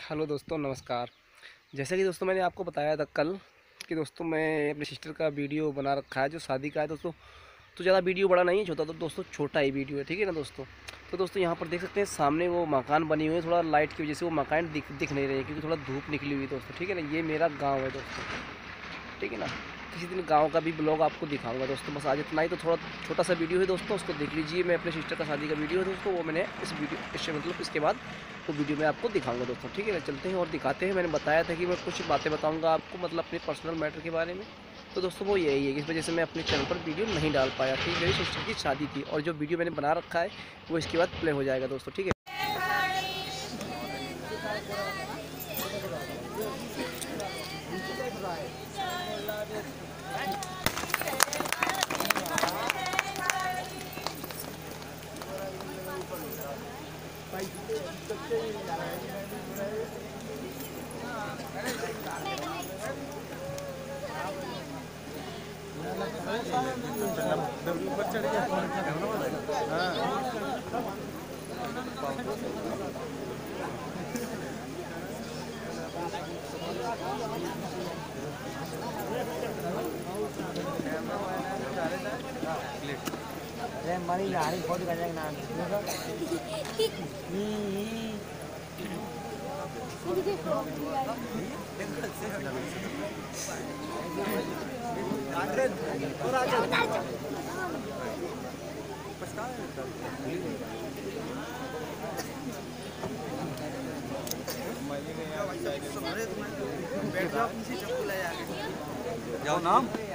Hello दोस्तों, नमस्कार। जैसे कि दोस्तों मैंने आपको बताया था कल कि दोस्तों मैं अपनी सिस्टर का वीडियो बना रखा है जो शादी का है दोस्तों। तो ज़्यादा वीडियो बड़ा नहीं है, छोटा तो दोस्तों छोटा ही वीडियो है, ठीक है ना दोस्तों। तो दोस्तों यहाँ पर देख सकते हैं सामने वो मकान बनी हुई है, थोड़ा लाइट की वजह से वो मकान दिख नहीं रहे हैं क्योंकि थोड़ा धूप निकली हुई है दोस्तों, ठीक है ना। ये मेरा गाँव है दोस्तों, ठीक है ना। किसी दिन गांव का भी ब्लॉग आपको दिखाऊंगा दोस्तों। बस आज इतना ही, तो थोड़ा छोटा सा वीडियो है दोस्तों, उसको देख लीजिए। मैं अपने सिस्टर का शादी का वीडियो है दोस्तों, वो मैंने इससे मतलब इसके बाद वो वीडियो मैं आपको दिखाऊंगा दोस्तों, ठीक है ना। चलते हैं और दिखाते हैं। मैंने बताया था कि मैं कुछ बातें बताऊँगा आपको, मतलब अपने पर्सनल मैटर के बारे में। तो दोस्तों वो यही है कि इस वजह से मैं अपने चैनल पर वीडियो नहीं डाल पाया थी। मेरी सिस्टर की शादी थी और जो वीडियो मैंने बना रखा है वो इसके बाद प्ले हो जाएगा दोस्तों, ठीक है। अरे हमारी यारी बहुत गजब नाम जाओ नाम